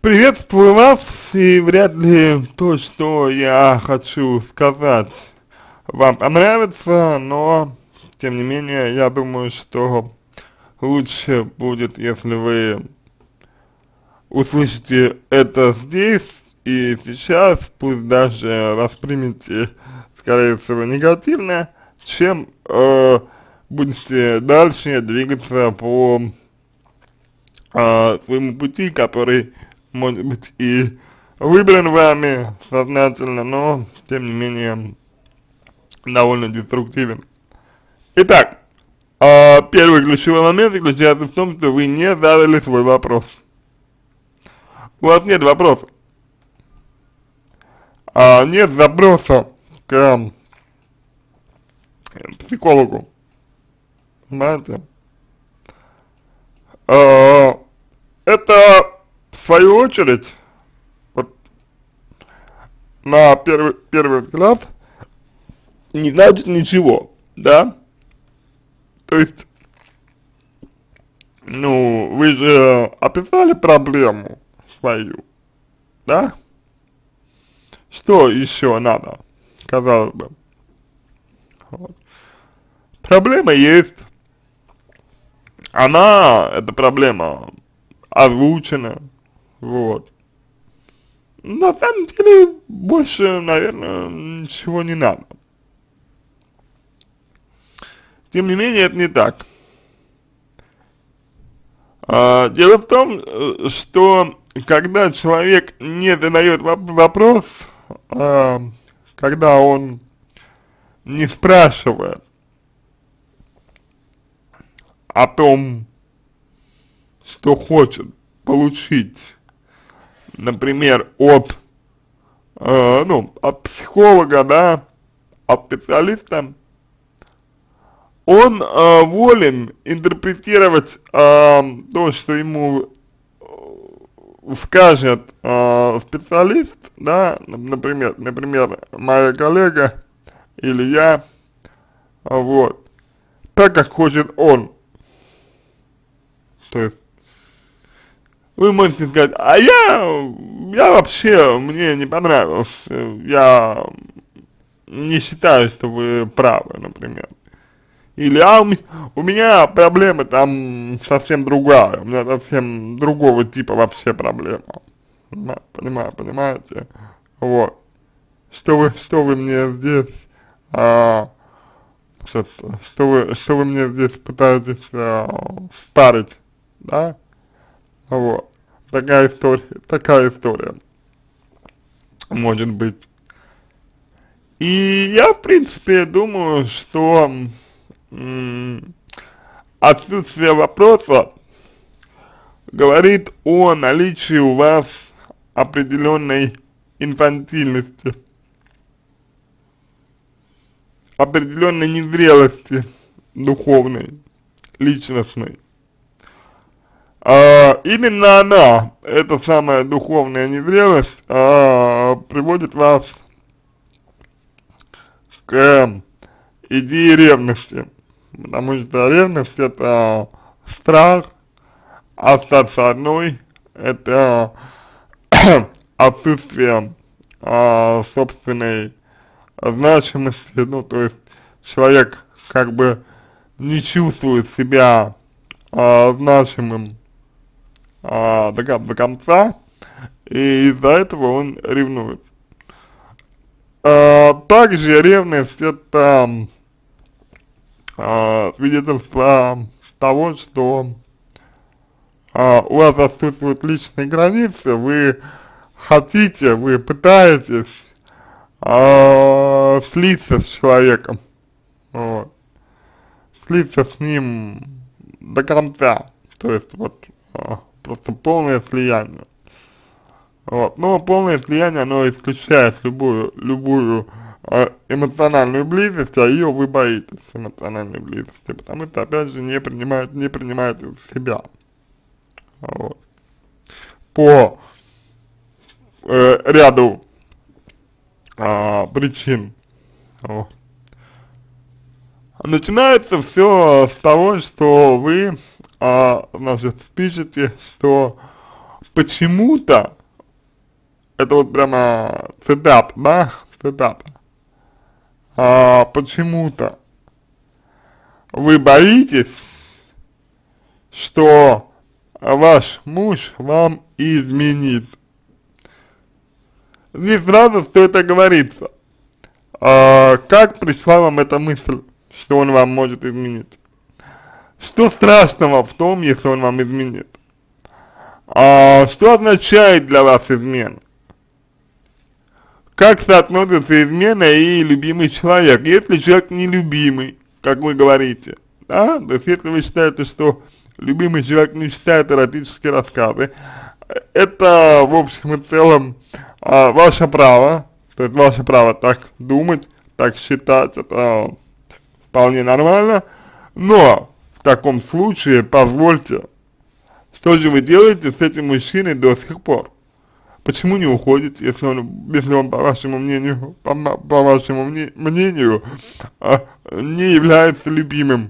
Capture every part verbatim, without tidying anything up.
Приветствую вас, и вряд ли то, что я хочу сказать, вам понравится, но, тем не менее, я думаю, что лучше будет, если вы услышите это здесь и сейчас, пусть даже воспримете, скорее всего, негативно, чем э, будете дальше двигаться по э, своему пути, который, может быть, и выбран вами сознательно, но, тем не менее, довольно деструктивен. Итак, э, первый ключевой момент заключается в том, что вы не задали свой вопрос. У вас нет вопроса, а нет запроса к психологу, понимаете? Э, это, в свою очередь, вот, на первый, первый взгляд, не значит ничего, да? То есть, ну, вы же описали проблему свою, да? Что еще надо, казалось бы? Вот. Проблема есть, она, эта проблема, озвучена, вот. На самом деле, больше, наверное, ничего не надо. Тем не менее, это не так. А, дело в том, что когда человек не задает вопрос, а, когда он не спрашивает о том, что хочет получить, например, от, э, ну, от психолога, да, от специалиста, он э, волен интерпретировать э, то, что ему скажет э, специалист, да, например, например, моя коллега или я, вот, так, как хочет он. То есть, вы можете сказать, а я, я вообще, мне не понравилось, я не считаю, что вы правы, например. Или, а у, у меня проблема там совсем другая, у меня совсем другого типа вообще проблема. Понимаю, понимаете? Вот. Что вы, что вы мне здесь, а, что, что вы, что вы мне здесь пытаетесь а, впарить, да? Вот. Такая история, такая история может быть. И я, в принципе, думаю, что м, отсутствие вопроса говорит о наличии у вас определенной инфантильности, определенной незрелости духовной, личностной. А, именно она, эта самая духовная незрелость, а, приводит вас к идее ревности, потому что ревность — это страх остаться одной, это отсутствие а, собственной значимости, ну, то есть человек как бы не чувствует себя а, значимым а, до, до конца, и из-за этого он ревнует. А, также ревность — это а, свидетельство того, что а, у вас отсутствуют личные границы, вы хотите, вы пытаетесь а, слиться с человеком, вот, слиться с ним до конца, то есть вот а, просто полное слияние. Вот. Но полное слияние, оно исключает любую, любую э, эмоциональную близость, а ее вы боитесь, эмоциональной близости, потому что, опять же, не принимаете, не принимаете себя. Вот. По э, ряду э, причин. Вот. Начинается все с того, что вы, э, значит, пишете, что почему-то, это вот прямо цитата, да, цитата, а, почему-то вы боитесь, что ваш муж вам изменит. Здесь сразу стоит оговориться, а, как пришла вам эта мысль, что он вам может изменить. Что страшного в том, если он вам изменит? А, что означает для вас измена? Как соотносится измена и любимый человек? Если человек нелюбимый, как вы говорите, да, то есть если вы считаете, что любимый человек не читает эротические рассказы, это в общем и целом а, ваше право, то есть ваше право так думать, так считать, это вполне нормально, но в таком случае позвольте, что же вы делаете с этим мужчиной до сих пор? Почему не уходите, если он, если он по вашему мнению, по, по вашему мне, мнению, а, не является любимым?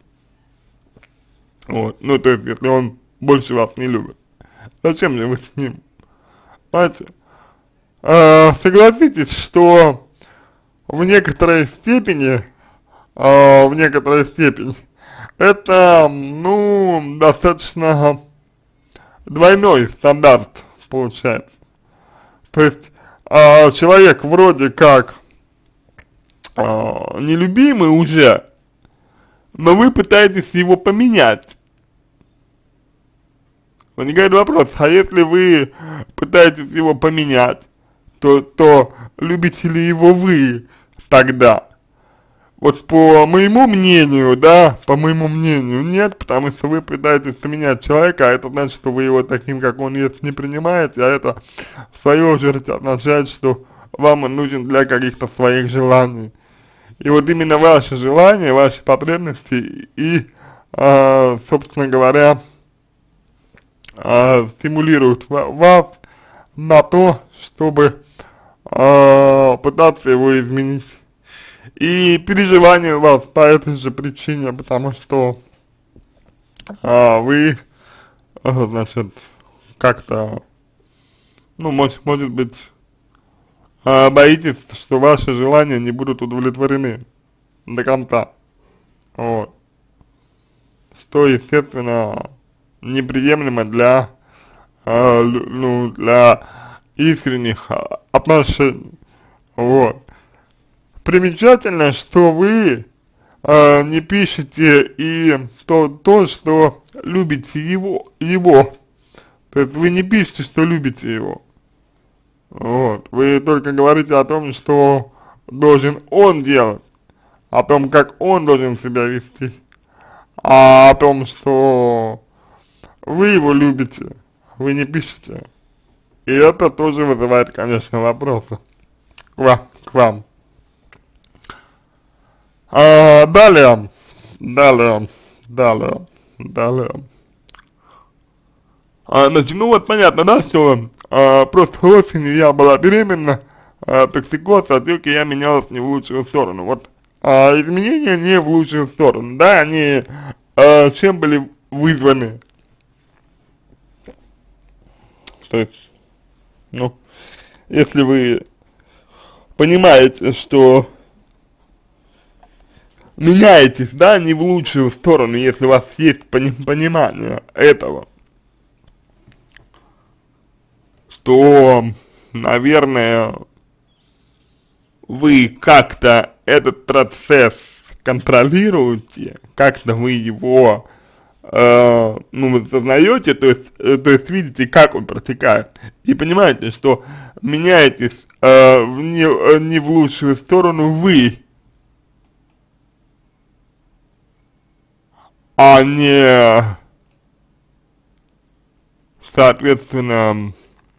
Вот, ну то есть, если он больше вас не любит. Зачем же вы с ним? Понимаете? А, согласитесь, что в некоторой степени, а, в некоторой степени, это, ну, достаточно двойной стандарт получается. То есть, а, человек вроде как а, нелюбимый уже, но вы пытаетесь его поменять. Возникает вопрос, а если вы пытаетесь его поменять, то, то любите ли его вы тогда? Вот по моему мнению, да, по моему мнению, нет, потому что вы пытаетесь поменять человека, а это значит, что вы его таким, как он есть, не принимаете, а это в свою очередь означает, что вам он нужен для каких-то своих желаний. И вот именно ваши желания, ваши потребности и, э, собственно говоря, э, стимулируют вас на то, чтобы э, пытаться его изменить. И переживания у вас по этой же причине, потому что а, вы, а, значит, как-то, ну, может, может быть, а, боитесь, что ваши желания не будут удовлетворены до конца, вот, что, естественно, неприемлемо для, а, ну, для искренних отношений, вот. Примечательно, что вы э, не пишете и то, то, что любите его, его, то есть вы не пишете, что любите его, вот, вы только говорите о том, что должен он делать, о том, как он должен себя вести, а о том, что вы его любите, вы не пишете, и это тоже вызывает, конечно, вопросы к вам. К вам. А, далее, далее, далее, далее. А, значит, ну вот понятно, да, что а, просто осенью я была беременна, а, токсикоз, отеки, я менялась не в лучшую сторону. Вот а, изменения не в лучшую сторону, да, они а, чем были вызваны? То есть, ну, если вы понимаете, что меняетесь, да, не в лучшую сторону, если у вас есть пони понимание этого, то, наверное, вы как-то этот процесс контролируете, как-то вы его, э, ну, сознаете, то есть, э, то есть видите, как он протекает, и понимаете, что меняетесь э, в не, э, не в лучшую сторону вы, а не, соответственно,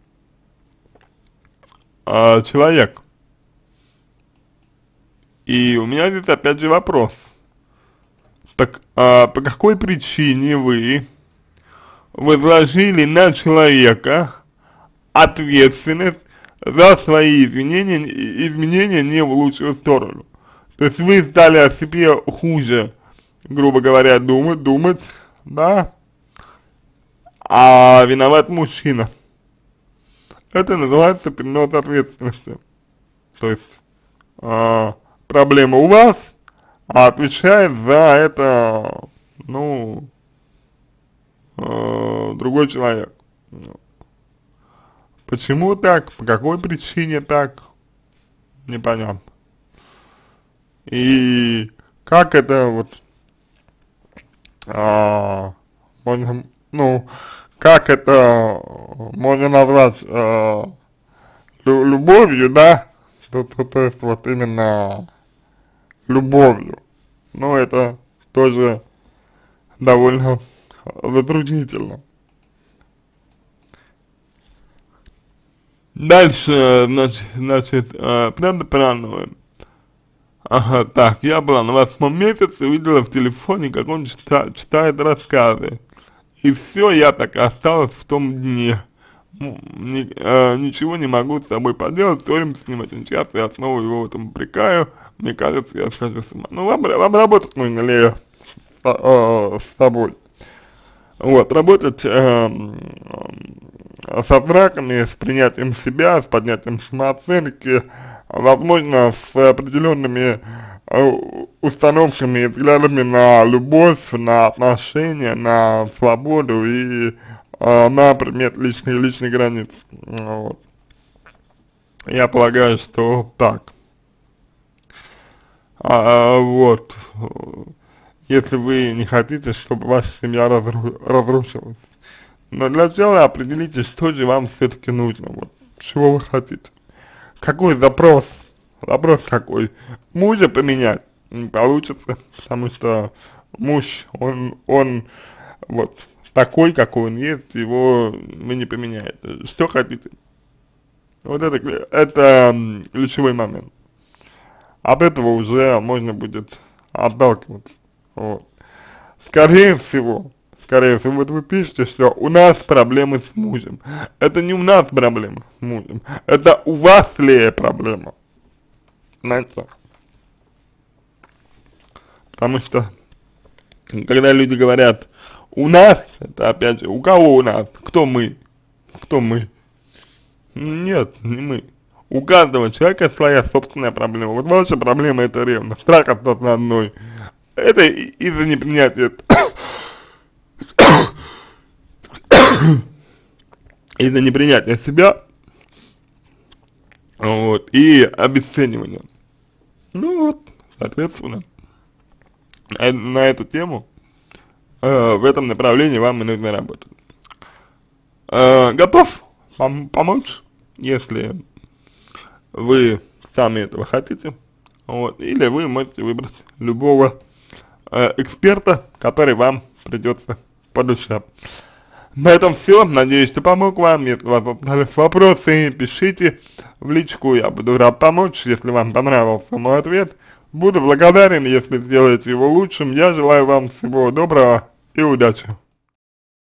э, человек. И у меня здесь опять же вопрос. Так, а, по какой причине вы возложили на человека ответственность за свои изменения, изменения не в лучшую сторону? То есть вы стали о себе хуже, грубо говоря, думать, думать, да, а виноват мужчина. Это называется перенос ответственности. То есть, э, проблема у вас, а отвечает за это, ну, э, другой человек. Почему так, по какой причине так, непонятно. И как это вот, а, можно, ну, как это можно назвать э, лю любовью, да, то, то, то есть вот именно любовью, но это тоже довольно затруднительно. Дальше, значит, значит э, правда празднуем. Ага, так, я была на восьмом месяце, увидела в телефоне, как он чита, читает рассказы. И все, я так и осталась в том дне. Ну, ни, э, ничего не могу с собой поделать, ссоримся с ним очень часто, я снова его в этом упрекаю. Мне кажется, я схожу с ума. Ну, вам, вам работать нужно ли с, э, с собой? Вот, работать э, э, со страхами, с принятием себя, с поднятием самооценки, возможно, с определенными э, установками и взглядами на любовь, на отношения, на свободу и э, на предмет личной личной границ. Вот. Я полагаю, что так. А, вот. Если вы не хотите, чтобы ваша семья разру разрушилась. Но для начала определите, что же вам все-таки нужно, вот, чего вы хотите. Какой запрос, запрос какой. Мужа поменять не получится, потому что муж, он, он вот такой, какой он есть, его вы не поменяете. Что хотите? Вот это, это ключевой момент. От этого уже можно будет отталкиваться. Вот. Скорее всего, скорее всего, вот вы пишете, что у нас проблемы с мужем. Это не у нас проблемы с мужем, это у вас ли проблема. Знаете? Потому что, когда люди говорят у нас, это опять же, у кого у нас? Кто мы? Кто мы? Нет, не мы. У каждого человека своя собственная проблема. Вот ваша проблема — это ревность, страх остаться одной. Это из-за непринятия, из-за непринятия себя, вот, и обесценивания. Ну вот, соответственно, на, на эту тему, э, в этом направлении вам и нужно работать. Э, готов вам помочь, если вы сами этого хотите, вот, или вы можете выбрать любого э, эксперта, который вам придется по душе. На этом все. Надеюсь, что помог вам. Если у вас остались вопросы, пишите в личку. Я буду рад помочь. Если вам понравился мой ответ, буду благодарен, если сделаете его лучшим. Я желаю вам всего доброго и удачи.